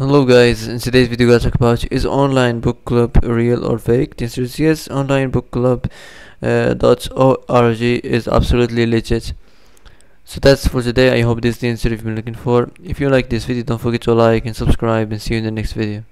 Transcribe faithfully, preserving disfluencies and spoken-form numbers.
Hello guys, in today's video we're gonna talk about is online book club real or fake? The answer is yes. Online book club uh, dot org is absolutely legit. So that's for today. I hope this is the answer you've been looking for. If you like this video, don't forget to like and subscribe, and see you in the next video.